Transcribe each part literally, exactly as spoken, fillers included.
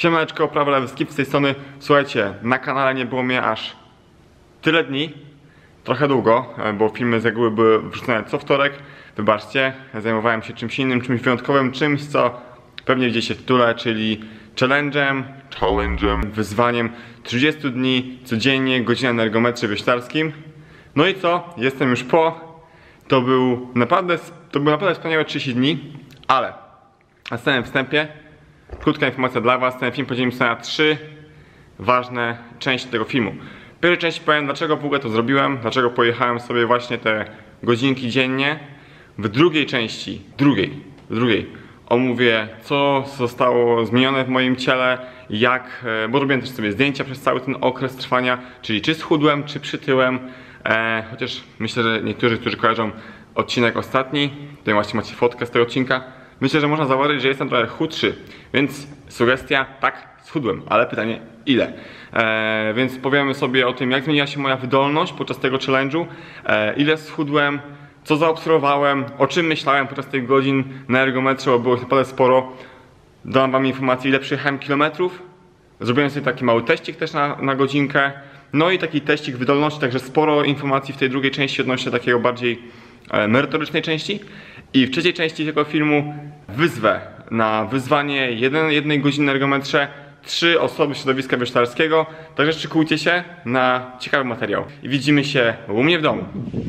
Siemaneczko, prawo lewy skip z tej strony. Słuchajcie, na kanale nie było mnie aż tyle dni, trochę długo, bo filmy z reguły były wrzucone co wtorek. Wybaczcie, zajmowałem się czymś innym, czymś wyjątkowym, czymś co pewnie widzicie w tytule, czyli challenge'em, challenge'em, wyzwaniem trzydziestu dni codziennie, godzina na ergometrze wioślarskim. No i co? Jestem już po. To był naprawdę, to były naprawdę wspaniałe trzydzieści dni, ale na samym wstępie krótka informacja dla was. Ten film podzielimy sobie na trzy ważne części tego filmu. W pierwszej części powiem, dlaczego w ogóle to zrobiłem, dlaczego pojechałem sobie właśnie te godzinki dziennie. W drugiej części, drugiej, w drugiej omówię, co zostało zmienione w moim ciele, jak, bo robiłem też sobie zdjęcia przez cały ten okres trwania, czyli czy schudłem, czy przytyłem. E, chociaż myślę, że niektórzy, którzy kojarzą odcinek ostatni, tutaj właśnie macie fotkę z tego odcinka, myślę, że można zauważyć, że jestem trochę chudszy, więc sugestia, tak, schudłem, ale pytanie ile? E, więc powiemy sobie o tym, jak zmieniła się moja wydolność podczas tego challenge'u, e, ile schudłem, co zaobserwowałem, o czym myślałem podczas tych godzin na ergometrze, bo było naprawdę sporo. Dam wam informację, ile przejechałem kilometrów. Zrobiłem sobie taki mały teścik też na, na godzinkę. No i taki teścik wydolności, także sporo informacji w tej drugiej części odnośnie takiego bardziej e, merytorycznej części. I w trzeciej części tego filmu wyzwę na wyzwanie jeden, jednej godziny na ergometrze trzy osoby środowiska wioślarskiego. Także szykujcie się na ciekawy materiał. I widzimy się u mnie w domu.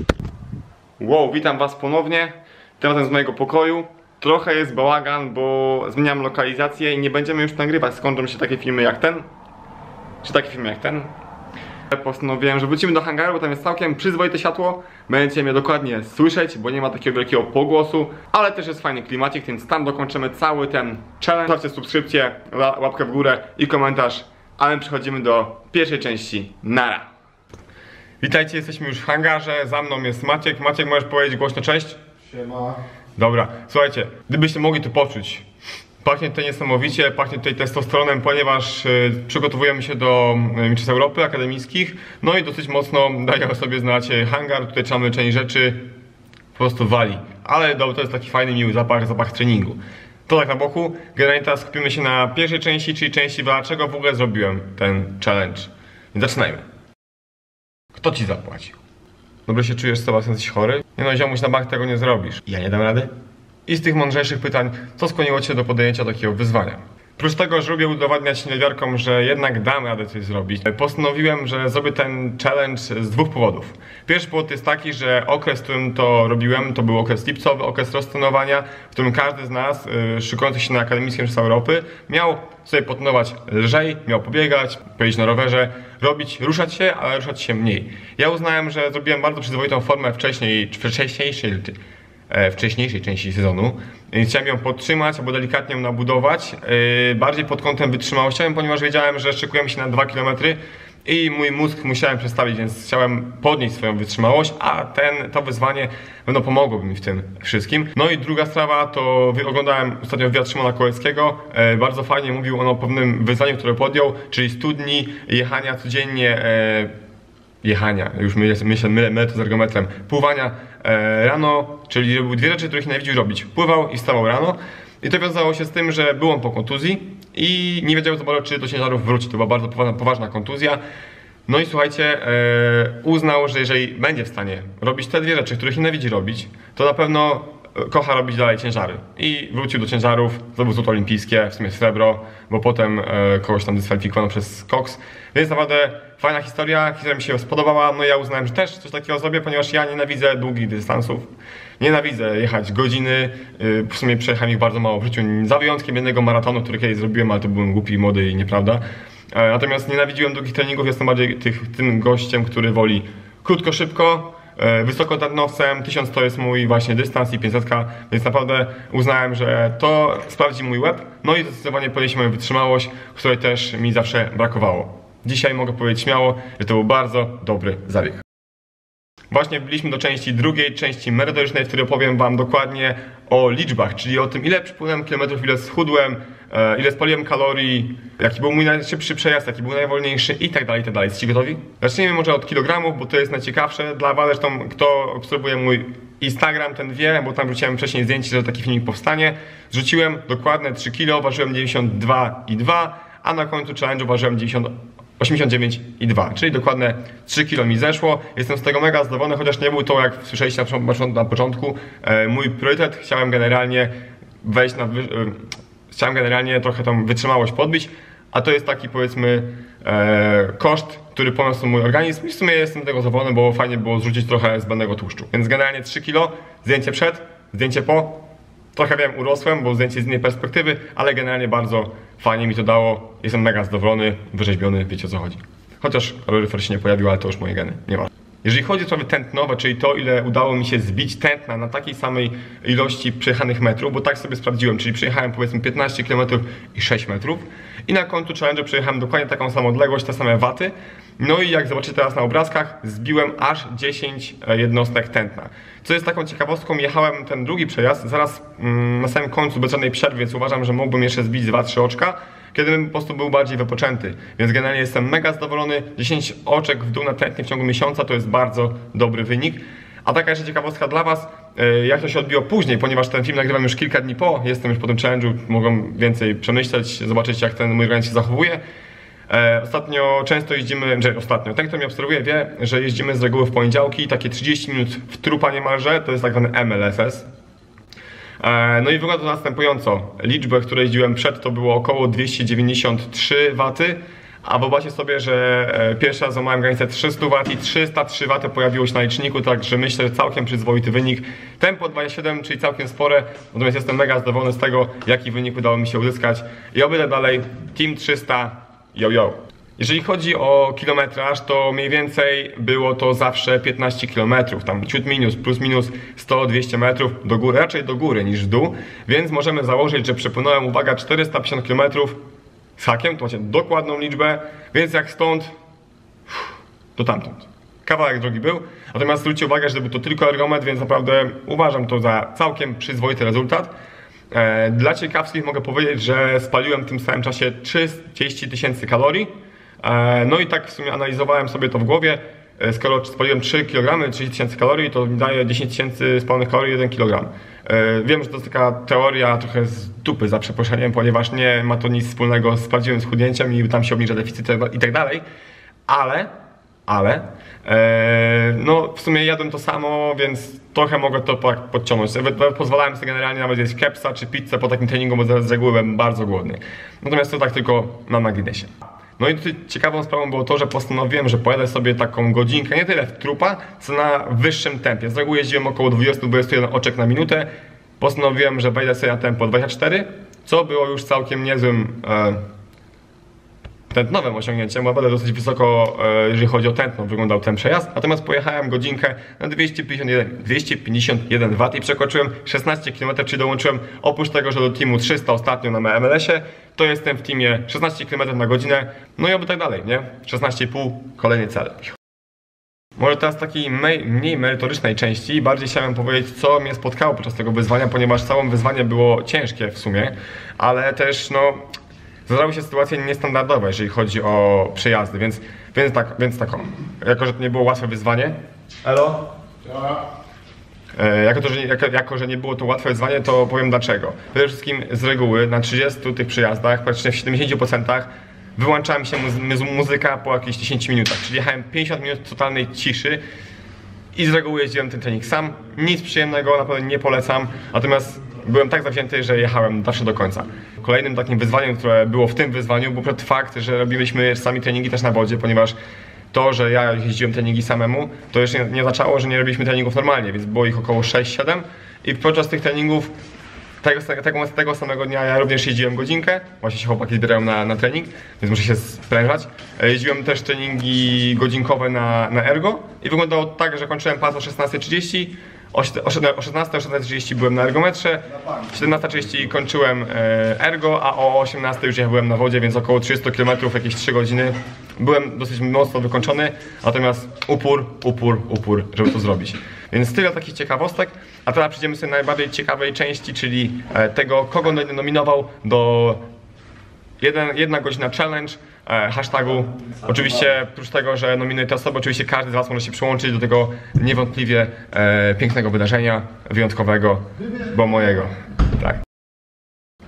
Wow, witam was ponownie. Tym razem z mojego pokoju. Trochę jest bałagan, bo zmieniam lokalizację i nie będziemy już nagrywać. Skończą się takie filmy jak ten. Czy takie filmy jak ten. Postanowiłem, że wrócimy do hangaru, bo tam jest całkiem przyzwoite światło. Będziecie mnie dokładnie słyszeć, bo nie ma takiego wielkiego pogłosu. Ale też jest fajny klimacik, więc tam dokończymy cały ten challenge. Zostawcie subskrypcję, łapkę w górę i komentarz. A my przechodzimy do pierwszej części. Nara! Witajcie, jesteśmy już w hangarze. Za mną jest Maciek. Maciek, możesz powiedzieć głośno cześć? Siema. Dobra, słuchajcie, gdybyście mogli to poczuć. Pachnie tutaj niesamowicie, pachnie tutaj testosteronem, ponieważ y, przygotowujemy się do y, Mistrzostw Europy akademickich. No i dosyć mocno daje o sobie znać hangar, tutaj trzeba część rzeczy po prostu wali. Ale to jest taki fajny, miły zapach, zapach treningu. To tak na boku. Generalnie teraz skupimy się na pierwszej części, czyli części, dlaczego w ogóle zrobiłem ten challenge. Więc zaczynajmy. Kto ci zapłacił? Dobrze się czujesz, Sebastian, jesteś chory? Nie no, ziomuś, na bank tego nie zrobisz. Ja nie dam rady? I z tych mądrzejszych pytań, co skłoniło cię do podjęcia takiego wyzwania? Oprócz tego, że lubię udowadniać niewiarkom, że jednak dam radę coś zrobić, postanowiłem, że zrobię ten challenge z dwóch powodów. Pierwszy powód jest taki, że okres, w którym to robiłem, to był okres lipcowy, okres roztrenowania, w którym każdy z nas, yy, szykujący się na akademickim Mistrzostwa Europy, miał sobie potrenować lżej, miał pobiegać, pojeździć na rowerze, robić, ruszać się, ale ruszać się mniej. Ja uznałem, że zrobiłem bardzo przyzwoitą formę wcześniej, wcześniejszej, wcześniejszej części sezonu. Chciałem ją podtrzymać albo delikatnie ją nabudować, yy, bardziej pod kątem wytrzymałościowym, ponieważ wiedziałem, że szykujemy się na dwa kilometry i mój mózg musiałem przestawić, więc chciałem podnieść swoją wytrzymałość, a ten, to wyzwanie no, pomogłoby mi w tym wszystkim. No i druga sprawa to oglądałem ostatnio wywiad Szymona Kołeckiego, yy, bardzo fajnie mówił on o pewnym wyzwaniu, które podjął, czyli stu dni jechania codziennie, yy, jechania, już myślę, mylę, mylę to z ergometrem, pływania e, rano, czyli robił dwie rzeczy, których nienawidził robić. Pływał i wstawał rano i to wiązało się z tym, że był on po kontuzji i nie wiedział za bardzo, czy do ciężarów wróci. To była bardzo poważna, poważna kontuzja. No i słuchajcie, e, uznał, że jeżeli będzie w stanie robić te dwie rzeczy, których nienawidzi robić, to na pewno kocha robić dalej ciężary. I wrócił do ciężarów, zdobył złoto olimpijskie, w sumie srebro, bo potem e, kogoś tam dyskwalifikowano przez koks. Więc naprawdę fajna historia, historia mi się spodobała, no ja uznałem, że też coś takiego zrobię, ponieważ ja nienawidzę długich dystansów. Nienawidzę jechać godziny, yy, w sumie przejechałem ich bardzo mało w życiu, za wyjątkiem jednego maratonu, który kiedyś zrobiłem, ale to byłem głupi, młody i nieprawda. E, natomiast nienawidziłem długich treningów, jestem bardziej tych, tym gościem, który woli krótko, szybko, e, wysoko tętnowcem, tysiąc to jest mój właśnie dystans i pięćset, więc naprawdę uznałem, że to sprawdzi mój łeb, no i zdecydowanie podniesie moją wytrzymałość, której też mi zawsze brakowało. Dzisiaj mogę powiedzieć śmiało, że to był bardzo dobry zabieg. Właśnie byliśmy do części drugiej, części merytorycznej, w której opowiem wam dokładnie o liczbach, czyli o tym, ile przypłynąłem kilometrów, ile schudłem, e, ile spaliłem kalorii, jaki był mój najszybszy przejazd, jaki był najwolniejszy i tak dalej, i tak dalej. Jesteście gotowi? Zacznijmy może od kilogramów, bo to jest najciekawsze dla was. Zresztą kto obserwuje mój Instagram, ten wie, bo tam wrzuciłem wcześniej zdjęcie, że taki filmik powstanie. Zrzuciłem dokładne trzy kilo, ważyłem dziewięćdziesiąt dwa i dwa. a na końcu challenge'u ważyłem osiemdziesiąt dziewięć i dwa, czyli dokładne trzy kilo mi zeszło. Jestem z tego mega zadowolony, chociaż nie był to, jak słyszeliście na początku, mój priorytet. Chciałem generalnie wejść na... Chciałem generalnie trochę tą wytrzymałość podbić, a to jest taki, powiedzmy, e, koszt, który poniósł mój organizm i w sumie jestem tego zadowolony, bo fajnie było zrzucić trochę zbędnego tłuszczu. Więc generalnie trzy kilo, zdjęcie przed, zdjęcie po. Trochę wiem, urosłem, bo zdjęcie z innej perspektywy, ale generalnie bardzo fajnie mi to dało. Jestem mega zadowolony, wyrzeźbiony, wiecie o co chodzi. Chociaż kaloryfer się nie pojawił, ale to już moje geny, nieważne. Jeżeli chodzi o sprawy tętnowe, czyli to, ile udało mi się zbić tętna na takiej samej ilości przejechanych metrów, bo tak sobie sprawdziłem, czyli przejechałem powiedzmy piętnaście kilometrów i sześć metrów i na końcu challenge przejechałem dokładnie taką samą odległość, te same waty. No i jak zobaczycie teraz na obrazkach, zbiłem aż dziesięć jednostek tętna. Co jest taką ciekawostką, jechałem ten drugi przejazd zaraz mm, na samym końcu, bez żadnej przerwy, więc uważam, że mógłbym jeszcze zbić dwa trzy oczka, kiedy bym po prostu był bardziej wypoczęty. Więc generalnie jestem mega zadowolony. dziesięć oczek w dół na tętnie w ciągu miesiąca to jest bardzo dobry wynik. A taka jeszcze ciekawostka dla Was, jak to się odbiło później, ponieważ ten film nagrywam już kilka dni po, jestem już po tym challenge'u, mogę więcej przemyśleć, zobaczyć jak ten mój organizm się zachowuje. Ostatnio często jeździmy, że ostatnio, ten kto mnie obserwuje wie, że jeździmy z reguły w poniedziałki, takie trzydzieści minut w trupa niemalże, to jest tak zwany M L S S. No i wygląda to następująco. Liczbę, którą jeździłem przed, to było około dwieście dziewięćdziesiąt trzy waty, a wyobraźcie sobie, że pierwszy raz złamałem granicę trzysta watów i trzysta trzy waty pojawiło się na liczniku, także myślę, że całkiem przyzwoity wynik. Tempo dwadzieścia siedem, czyli całkiem spore, natomiast jestem mega zadowolony z tego, jaki wynik udało mi się uzyskać. I oby dalej, Team trzysta, yo yo. Jeżeli chodzi o kilometraż, to mniej więcej było to zawsze piętnaście kilometrów, tam ciut minus, plus minus sto dwieście metrów do góry, raczej do góry niż w dół, więc możemy założyć, że przepłynąłem, uwaga, czterysta pięćdziesiąt kilometrów z hakiem, to macie dokładną liczbę, więc jak stąd, to tamtąd. Kawałek drogi był, natomiast zwróćcie uwagę, że był to tylko ergometr, więc naprawdę uważam to za całkiem przyzwoity rezultat. Dla ciekawskich mogę powiedzieć, że spaliłem w tym samym czasie trzydzieści tysięcy kalorii. No i tak w sumie analizowałem sobie to w głowie. Skoro spaliłem trzy kilogramy, trzydzieści tysięcy kalorii, to mi daje dziesięć tysięcy spalonych kalorii jeden kilogram. Wiem, że to jest taka teoria trochę z dupy, za przeproszeniem, ponieważ nie ma to nic wspólnego z prawdziwym schudnięciem i tam się obniża deficyt i tak dalej. Ale, ale, e, no w sumie jadłem to samo, więc trochę mogę to podciągnąć. Pozwalałem sobie generalnie nawet jeść kepsa czy pizzę po takim treningu, bo z reguły byłem bardzo głodny. Natomiast to tak tylko na marginesie. No i tutaj ciekawą sprawą było to, że postanowiłem, że pojadę sobie taką godzinkę, nie tyle w trupa, co na wyższym tempie. Z reguły jeździłem około dwadzieścia do dwudziestu jeden oczek na minutę. Postanowiłem, że wejdę sobie na tempo dwadzieścia cztery, co było już całkiem niezłym e, tętnowym osiągnięciem, bo będę dosyć wysoko, e, jeżeli chodzi o tętno, wyglądał ten przejazd. Natomiast pojechałem godzinkę na dwieście pięćdziesiąt jeden, dwieście pięćdziesiąt jeden watów i przekroczyłem szesnaście kilometrów, czyli dołączyłem oprócz tego, że do teamu trzysta ostatnio na M L S-ie, to jestem w teamie szesnaście kilometrów na godzinę, no i oby tak dalej, nie? szesnaście i pół, kolejny cel. Może teraz takiej mniej merytorycznej części, bardziej chciałem powiedzieć, co mnie spotkało podczas tego wyzwania, ponieważ całe wyzwanie było ciężkie w sumie, ale też no zdarzały się sytuacje niestandardowe, jeżeli chodzi o przejazdy, więc, więc tak, więc tak o. Jako, że to nie było łatwe wyzwanie. Elo? E, jako, to, że, jako, jako, że nie było to łatwe wyzwanie, to powiem dlaczego. Przede wszystkim z reguły na trzydziestu tych przejazdach, praktycznie w siedemdziesięciu procentach wyłączała mi się muzy muzyka po jakichś dziesięciu minutach, czyli jechałem pięćdziesiąt minut totalnej ciszy i z reguły jeździłem ten trening sam. Nic przyjemnego, na pewno nie polecam, natomiast byłem tak zawzięty, że jechałem zawsze do końca. Kolejnym takim wyzwaniem, które było w tym wyzwaniu, był fakt, że robiliśmy sami treningi też na wodzie, ponieważ to, że ja jeździłem treningi samemu, to już nie, nie oznaczało, że nie robiliśmy treningów normalnie, więc było ich około sześć siedem i podczas tych treningów tego, tego, tego samego dnia ja również jeździłem godzinkę, właśnie się chłopaki zbierają na, na trening, więc muszę się sprężać. Jeździłem też treningi godzinkowe na, na ergo i wyglądało tak, że kończyłem pas o szesnasta trzydzieści, o szesnastej, o szesnastej trzydzieści byłem na ergometrze, siedemnasta trzydzieści kończyłem ergo, a o osiemnastej już ja byłem na wodzie, więc około trzysta kilometrów, jakieś trzy godziny. Byłem dosyć mocno wykończony, natomiast upór, upór, upór, żeby to zrobić. Więc tyle takich ciekawostek, a teraz przejdziemy sobie do najbardziej ciekawej części, czyli tego, kogo będę nominował do jeden, jedna godzina challenge, hashtagu. Oczywiście oprócz tego, że nominuję te osoby, oczywiście każdy z Was może się przyłączyć do tego niewątpliwie e, pięknego wydarzenia, wyjątkowego, bo mojego. Tak.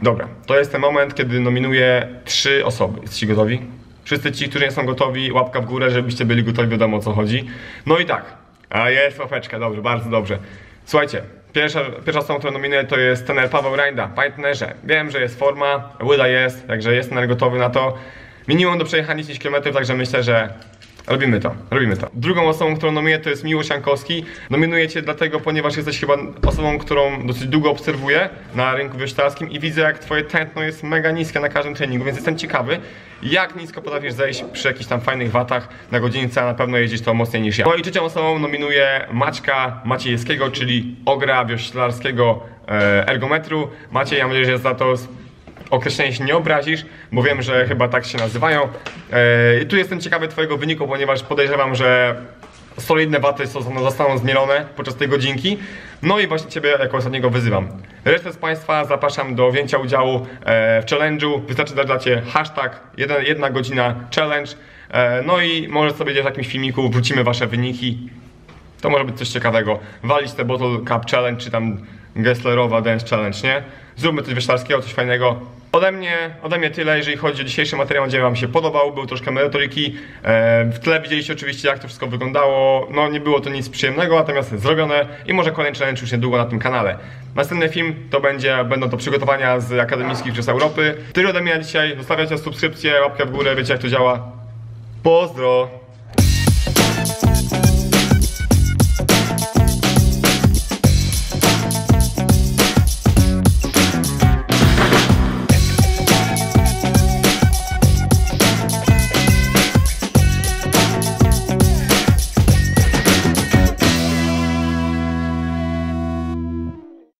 Dobra, to jest ten moment, kiedy nominuję trzy osoby. Jesteście gotowi? Wszyscy ci, którzy nie są gotowi, łapka w górę, żebyście byli gotowi, wiadomo o co chodzi. No i tak, a jest łapeczka, dobrze, bardzo dobrze. Słuchajcie, pierwsza, pierwsza osoba, którą nominuję, to jest trener Paweł Rajda. Panie trenerze, wiem, że jest forma, łyda jest, także jest trener gotowy na to. Minimum do przejechania dziesięć kilometrów, także myślę, że robimy to, robimy to. Drugą osobą, którą nominuję, to jest Miłosz Jankowski. Nominuję cię dlatego, ponieważ jesteś chyba osobą, którą dosyć długo obserwuję na rynku wioślarskim i widzę, jak twoje tętno jest mega niskie na każdym treningu, więc jestem ciekawy, jak nisko potrafisz zejść przy jakichś tam fajnych watach na godzince, a na pewno jeździsz to mocniej niż ja. No i trzecią osobą nominuję Maćka Maciejewskiego, czyli ogra wioślarskiego e, ergometru. Maciej, ja mam nadzieję, że za to określenie się nie obrazisz, bo wiem, że chyba tak się nazywają. I yy, tu jestem ciekawy twojego wyniku, ponieważ podejrzewam, że solidne waty zostaną zmielone podczas tej godzinki. No i właśnie ciebie jako ostatniego wyzywam. Resztę z państwa zapraszam do wzięcia udziału e, w challenge'u. Wystarczy dać dacie hashtag jedna, jedna godzina challenge. E, no i może sobie gdzieś w jakimś filmiku wrzucimy wasze wyniki. To może być coś ciekawego. Walić te Bottle Cup Challenge, czy tam Gesslerowa Dance Challenge, nie? Zróbmy coś wioślarskiego, coś fajnego. Ode mnie, ode mnie tyle, jeżeli chodzi o dzisiejszy materiał, mam nadzieję, wam się podobał, był troszkę merytoryki. E, w tle widzieliście oczywiście, jak to wszystko wyglądało. No nie było to nic przyjemnego, natomiast zrobione i może kolejny challenge już niedługo na tym kanale. Następny film to będzie, będą to przygotowania z akademickich przez Europy. Tyle ode mnie na dzisiaj, zostawiajcie subskrypcję, łapkę w górę, wiecie jak to działa. Pozdro!